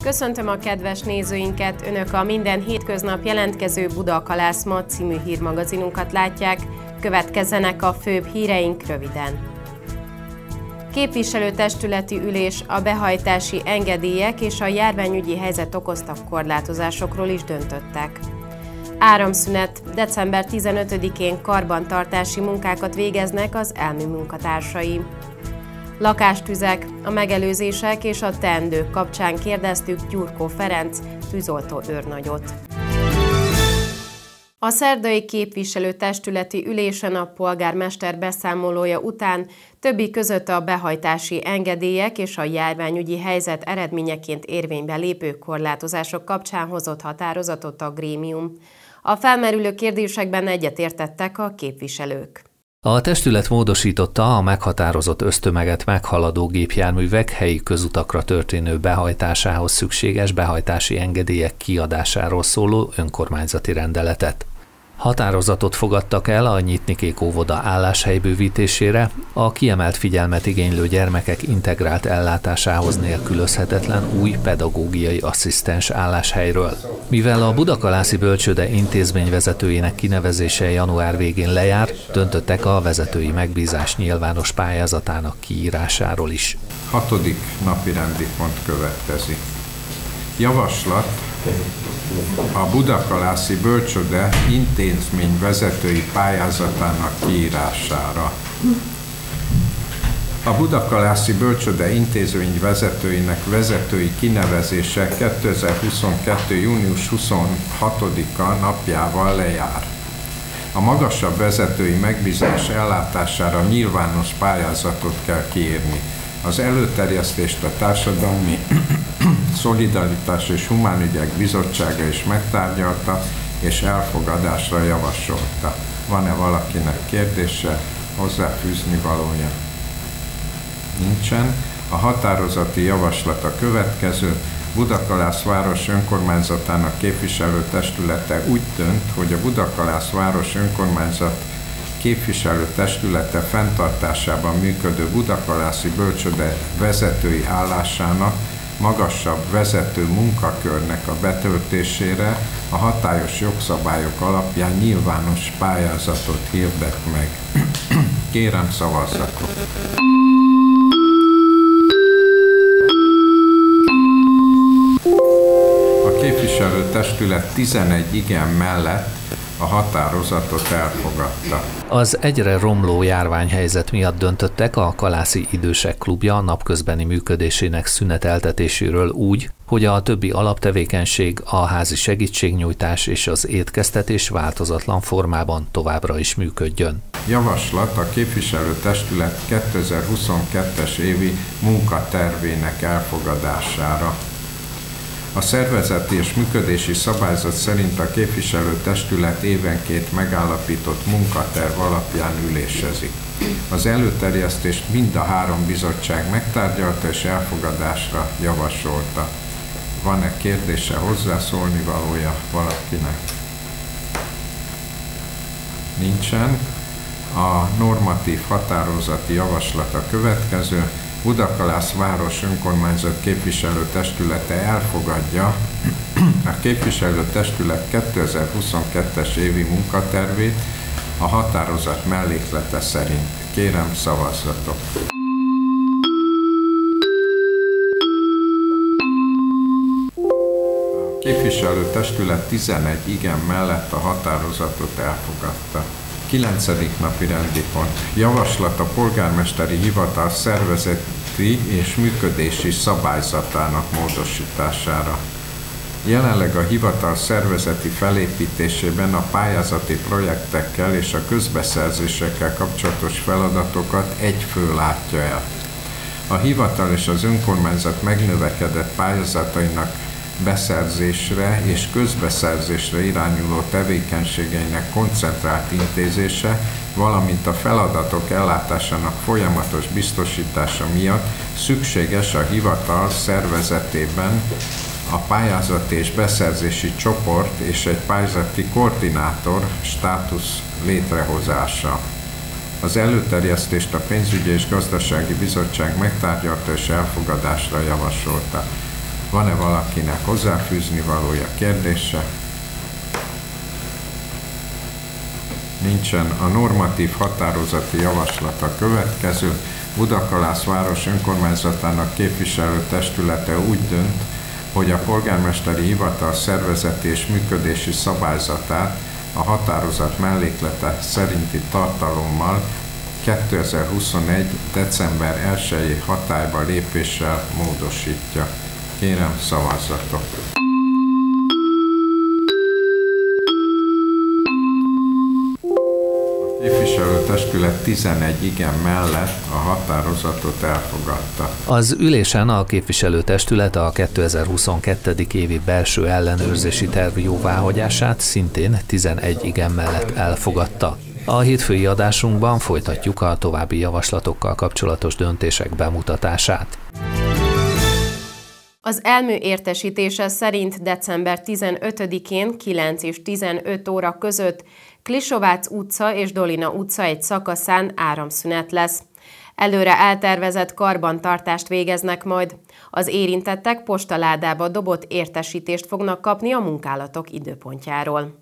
Köszöntöm a kedves nézőinket! Önök a minden hétköznap jelentkező Budakalászma című hírmagazinunkat látják. Következzenek a főbb híreink röviden. Képviselőtestületi ülés a behajtási engedélyek és a járványügyi helyzet okozta korlátozásokról is döntöttek. Áramszünet. December 15-én karbantartási munkákat végeznek az ELMI munkatársai. Lakástüzek. A megelőzések és a teendők kapcsán kérdeztük Gyurkó Ferenc tűzoltó őrnagyot. A szerdai képviselőtestületi ülésen a polgármester beszámolója után többi között a behajtási engedélyek és a járványügyi helyzet eredményeként érvénybe lépő korlátozások kapcsán hozott határozatot a grémium. A felmerülő kérdésekben egyetértettek a képviselők. A testület módosította a meghatározott össztömeget meghaladó gépjárművek helyi közutakra történő behajtásához szükséges behajtási engedélyek kiadásáról szóló önkormányzati rendeletet. Határozatot fogadtak el a Nyitnikék óvoda álláshely bővítésére, a kiemelt figyelmet igénylő gyermekek integrált ellátásához nélkülözhetetlen új pedagógiai asszisztens álláshelyről. Mivel a Budakalászi Bölcsőde intézményvezetőjének kinevezése január végén lejár, döntöttek a vezetői megbízás nyilvános pályázatának kiírásáról is. 6. napirendi pont következik. Javaslat a Budakalászi Bölcsőde intézmény vezetői pályázatának kiírására. A Budakalászi Bölcsőde intézmény vezetőinek vezetői kinevezése 2022. június 26-a napjával lejár. A magasabb vezetői megbízás ellátására nyilvános pályázatot kell kiírni. Az előterjesztést a Társadalmi Szolidaritás és Humánügyek Bizottsága is megtárgyalta és elfogadásra javasolta. Van-e valakinek kérdése, hozzáfűzni valója? Nincsen. A határozati javaslat a következő. Budakalász város önkormányzatának képviselőtestülete úgy dönt, hogy a Budakalász város önkormányzat képviselőtestülete fenntartásában működő Budakalászi Bölcsőde vezetői állásának magasabb vezető munkakörnek a betöltésére a hatályos jogszabályok alapján nyilvános pályázatot hirdet meg. Kérem, szavazzatok! A képviselőtestület 11 igen mellett a határozatot elfogadta. Az egyre romló járványhelyzet miatt döntöttek a Kalászi Idősek Klubja napközbeni működésének szüneteltetéséről úgy, hogy a többi alaptevékenység, a házi segítségnyújtás és az étkeztetés változatlan formában továbbra is működjön. Javaslat a képviselőtestület 2022-es évi munkatervének elfogadására. A szervezeti és működési szabályzat szerint a képviselőtestület évenként megállapított munkaterv alapján ülésezik. Az előterjesztést mind a 3 bizottság megtárgyalta és elfogadásra javasolta. Van-e kérdése, hozzászólni valója valakinek? Nincsen. A normatív határozati javaslat a következő. Budakalász város önkormányzat képviselőtestülete elfogadja a képviselőtestület 2022-es évi munkatervét a határozat melléklete szerint. Kérem, szavazzatok! A képviselőtestület 11 igen mellett a határozatot elfogadta. 9. napi rendi pont. Javaslat a polgármesteri hivatal szervezeti és működési szabályzatának módosítására. Jelenleg a hivatal szervezeti felépítésében a pályázati projektekkel és a közbeszerzésekkel kapcsolatos feladatokat egy fő látja el. A hivatal és az önkormányzat megnövekedett pályázatainak beszerzésre és közbeszerzésre irányuló tevékenységeinek koncentrált intézése, valamint a feladatok ellátásának folyamatos biztosítása miatt szükséges a hivatal szervezetében a pályázati és beszerzési csoport és egy pályázati koordinátor státusz létrehozása. Az előterjesztést a Pénzügyi és Gazdasági Bizottság megtárgyalta és elfogadásra javasolta. Van-e valakinek hozzáfűzni valója, kérdése? Nincsen. A normatív határozati javaslata következő. Budakalász város önkormányzatának képviselőtestülete úgy dönt, hogy a polgármesteri hivatal szervezeti és működési szabályzatát a határozat melléklete szerinti tartalommal 2021. december 1-i hatályba lépéssel módosítja. Kérem, szavazzatok! Képviselőtestület 11 igen mellett a határozatot elfogadta. Az ülésen a képviselőtestület a 2022. évi belső ellenőrzési terv jóváhagyását szintén 11 igen mellett elfogadta. A hétfői adásunkban folytatjuk a további javaslatokkal kapcsolatos döntések bemutatását. Az elmű értesítése szerint december 15-én 9 és 15 óra között Klisovác utca és Dolina utca egy szakaszán áramszünet lesz. Előre eltervezett karbantartást végeznek majd. Az érintettek postaládába dobott értesítést fognak kapni a munkálatok időpontjáról.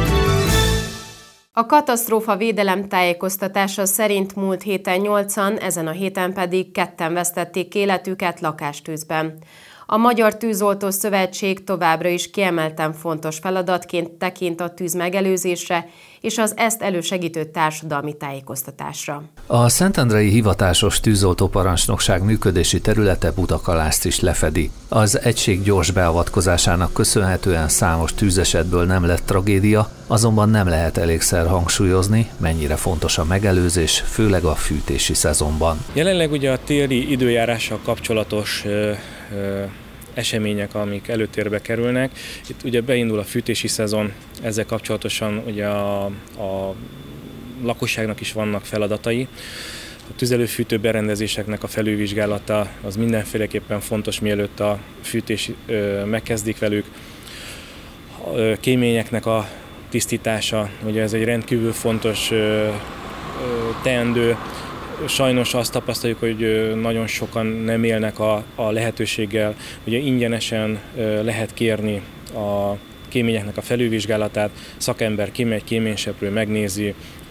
A katasztrófa védelem tájékoztatása szerint múlt héten 8-an, ezen a héten pedig 2-en vesztették életüket lakástűzben. A Magyar Tűzoltó Szövetség továbbra is kiemelten fontos feladatként tekint a tűz megelőzésre és az ezt elősegítő társadalmi tájékoztatásra. A Szentendrei Hivatásos Tűzoltóparancsnokság működési területe Budakalászt is lefedi. Az egység gyors beavatkozásának köszönhetően számos tűzesetből nem lett tragédia, azonban nem lehet elégszer hangsúlyozni, mennyire fontos a megelőzés, főleg a fűtési szezonban. Jelenleg ugye a téli időjárással kapcsolatos események, amik előtérbe kerülnek. Itt ugye beindul a fűtési szezon, ezzel kapcsolatosan ugye a lakosságnak is vannak feladatai. A tüzelőfűtő berendezéseknek a felülvizsgálata az mindenféleképpen fontos, mielőtt a fűtés megkezdik velük. A kéményeknek a tisztítása, ugye ez egy rendkívül fontos teendő. Sajnos azt tapasztaljuk, hogy nagyon sokan nem élnek a lehetőséggel. Ugye ingyenesen lehet kérni a kéményeknek a felülvizsgálatát, szakember kimegy, kéményseprő megnézi,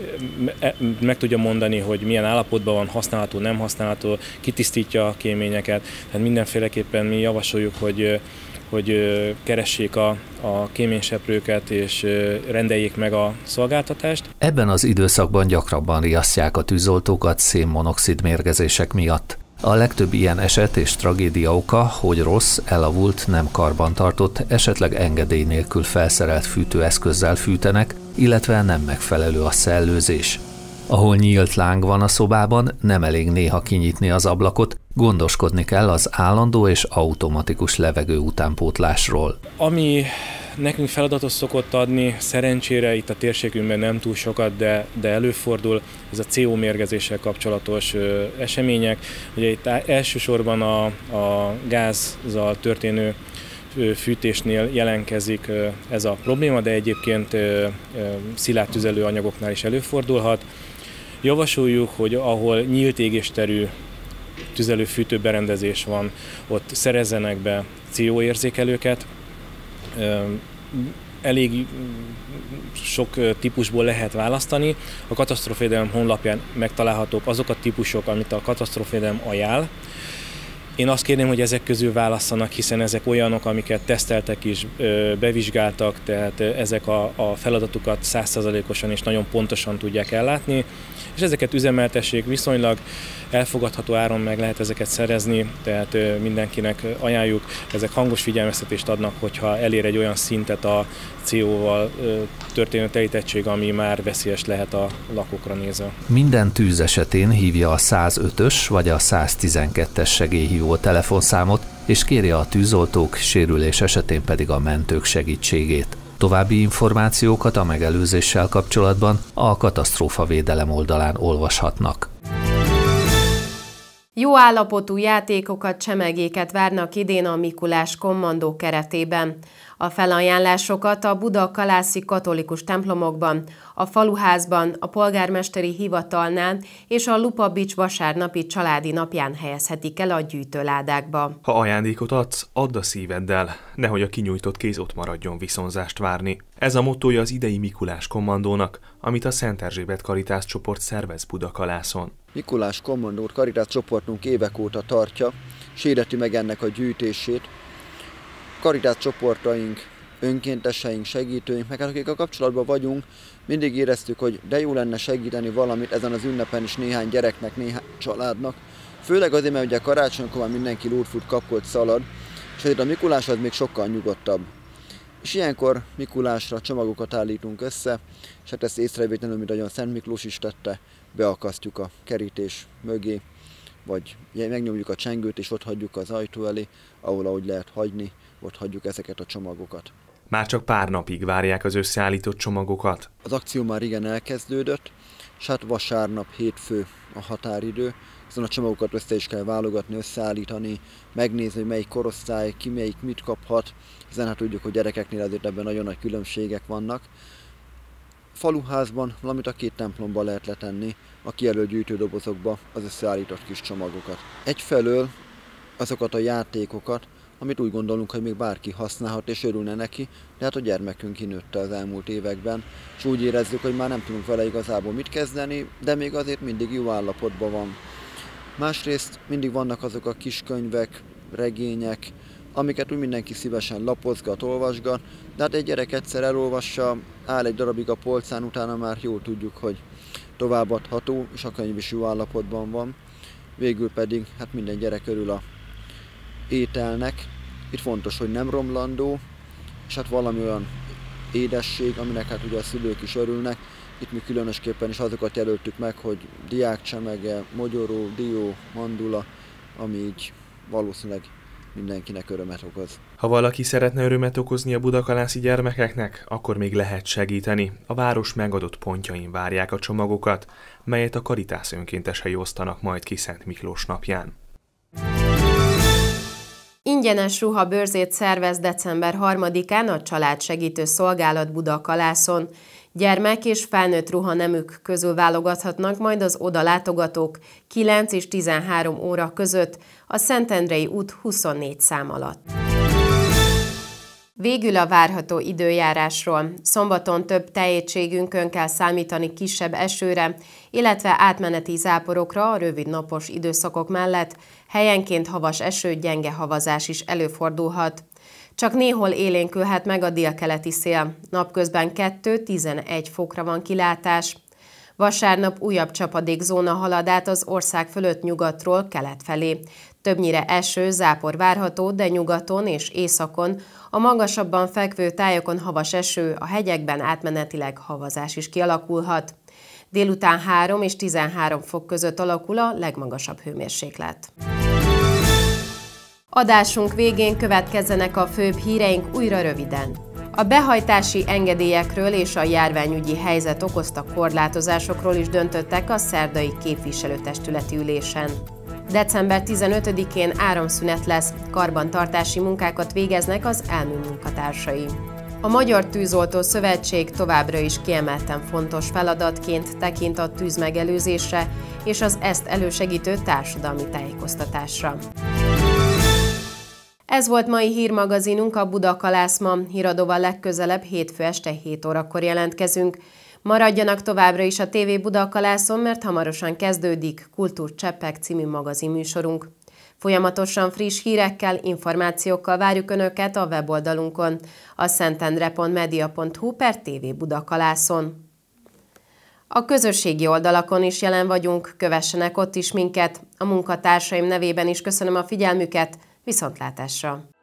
meg tudja mondani, hogy milyen állapotban van, használható, nem használható, kitisztítja a kéményeket. Tehát mindenféleképpen mi javasoljuk, hogy keressék a kéményseprőket és rendeljék meg a szolgáltatást. Ebben az időszakban gyakrabban riasztják a tűzoltókat szén-monoxid mérgezések miatt. A legtöbb ilyen eset és tragédia oka, hogy rossz, elavult, nem karbantartott, esetleg engedély nélkül felszerelt fűtőeszközzel fűtenek, illetve nem megfelelő a szellőzés. Ahol nyílt láng van a szobában, nem elég néha kinyitni az ablakot, gondoskodni kell az állandó és automatikus levegő utánpótlásról. Ami nekünk feladatot szokott adni, szerencsére itt a térségünkben nem túl sokat, de előfordul, ez a CO mérgezéssel kapcsolatos események. Ugye itt elsősorban a gázzal történő fűtésnél jelentkezik ez a probléma, de egyébként szilárd tüzelőanyagoknál is előfordulhat. Javasoljuk, hogy ahol nyílt égésterű tüzelőfűtő berendezés van, ott szerezzenek be CO érzékelőket. Elég sok típusból lehet választani. A katasztrófavédelem honlapján megtalálhatók azok a típusok, amit a katasztrófavédelem ajánl. Én azt kérném, hogy ezek közül válasszanak, hiszen ezek olyanok, amiket teszteltek is, bevizsgáltak, tehát ezek a feladatukat 100%-osan és nagyon pontosan tudják ellátni, és ezeket üzemeltessék, viszonylag elfogadható áron meg lehet ezeket szerezni, tehát mindenkinek ajánljuk, ezek hangos figyelmeztetést adnak, hogyha elér egy olyan szintet a CO-val történő telítettség, ami már veszélyes lehet a lakókra nézve. Minden tűz esetén hívja a 105-ös vagy a 112-es segélyhívó telefonszámot, és kérje a tűzoltók, sérülés esetén pedig a mentők segítségét. További információkat a megelőzéssel kapcsolatban a katasztrófavédelem oldalán olvashatnak. Jó állapotú játékokat, csemegéket várnak idén a Mikulás kommandó keretében. A felajánlásokat a budakalászi katolikus templomokban, a faluházban, a polgármesteri hivatalnál és a Lupabics vasárnapi családi napján helyezhetik el a gyűjtőládákba. Ha ajándékot adsz, add a szíveddel, nehogy a kinyújtott kéz ott maradjon viszonzást várni. Ez a mottója az idei Mikulás kommandónak, amit a Szent Erzsébet Caritas csoport szervez Budakalászon. Mikulás kommandót Caritas csoportunk évek óta tartja, és hirdeti meg ennek a gyűjtését. Caritas csoportaink, önkénteseink, segítőink, meg akik a kapcsolatban vagyunk, mindig éreztük, hogy de jó lenne segíteni valamit ezen az ünnepen is néhány gyereknek, néhány családnak. Főleg azért, mert ugye karácsonykor már mindenki lúrfut, kapkolt, szalad, és azért a Mikulás az még sokkal nyugodtabb. És ilyenkor Mikulásra csomagokat állítunk össze, és hát ezt észrevétlenül, mint ahogyan Szent Miklós is tette, beakasztjuk a kerítés mögé, vagy megnyomjuk a csengőt, és ott hagyjuk az ajtó elé, ahol ahogy lehet hagyni, ott hagyjuk ezeket a csomagokat. Már csak pár napig várják az összeállított csomagokat. Az akció már igen elkezdődött, és hát vasárnap, hétfő a határidő, hiszen a csomagokat össze is kell válogatni, összeállítani, megnézni, hogy melyik korosztály, ki melyik mit kaphat, hiszen hát tudjuk, hogy gyerekeknél azért ebben nagyon nagy különbségek vannak. Faluházban, valamint a 2 templomban lehet letenni a kijelölt gyűjtődobozokba az összeállított kis csomagokat. Egyfelől azokat a játékokat, amit úgy gondolunk, hogy még bárki használhat és örülne neki, de hát a gyermekünk kinőtte az elmúlt években, és úgy érezzük, hogy már nem tudunk vele igazából mit kezdeni, de még azért mindig jó állapotban van. Másrészt mindig vannak azok a kis könyvek, regények, amiket úgy mindenki szívesen lapozgat, olvasgat, de hát egy gyerek egyszer elolvassa, áll egy darabig a polcán, utána már jól tudjuk, hogy továbbadható, és a könyv is jó állapotban van. Végül pedig hát minden gyerek örül a ételnek. Itt fontos, hogy nem romlandó, és hát valami olyan édesség, aminek hát ugye a szülők is örülnek. Itt mi különösképpen is azokat jelöltük meg, hogy diákcsemege, mogyoró, dió, mandula, ami így valószínűleg mindenkinek örömet okoz. Ha valaki szeretne örömet okozni a budakalászi gyermekeknek, akkor még lehet segíteni. A város megadott pontjain várják a csomagokat, melyet a Caritas önkéntesei osztanak majd ki Szent Miklós napján. Ingyenes ruhabörzét szervez december 3-án a Családsegítő Szolgálat Budakalászon. Gyermek és felnőtt ruhanemük közül válogathatnak majd az oda látogatók 9 és 13 óra között a Szentendrei út 24 szám alatt. Végül a várható időjárásról. Szombaton több tájegységünkön kell számítani kisebb esőre, illetve átmeneti záporokra a rövid napos időszakok mellett, helyenként havas eső, gyenge havazás is előfordulhat. Csak néhol élénkülhet meg a délkeleti szél. Napközben 2-11 fokra van kilátás. Vasárnap újabb csapadékzóna halad át az ország fölött nyugatról kelet felé. Többnyire eső, zápor várható, de nyugaton és északon, a magasabban fekvő tájokon havas eső, a hegyekben átmenetileg havazás is kialakulhat. Délután 3 és 13 fok között alakul a legmagasabb hőmérséklet. Adásunk végén következzenek a főbb híreink újra röviden. A behajtási engedélyekről és a járványügyi helyzet okozta korlátozásokról is döntöttek a szerdai képviselőtestületi ülésen. December 15-én áramszünet lesz, karbantartási munkákat végeznek az elmű munkatársai. A Magyar Tűzoltó Szövetség továbbra is kiemelten fontos feladatként tekint a tűz megelőzésre és az ezt elősegítő társadalmi tájékoztatásra. Ez volt mai hírmagazinunk, a Budakalász ma. Híradóval legközelebb hétfő este 7 órakor jelentkezünk. Maradjanak továbbra is a TV Budakalászon, mert hamarosan kezdődik Kultúrcseppek című magazinműsorunk. Folyamatosan friss hírekkel, információkkal várjuk Önöket a weboldalunkon, a szentendre.media.hu/TV Budakalászon. A közösségi oldalakon is jelen vagyunk, kövessenek ott is minket. A munkatársaim nevében is köszönöm a figyelmüket, viszontlátásra!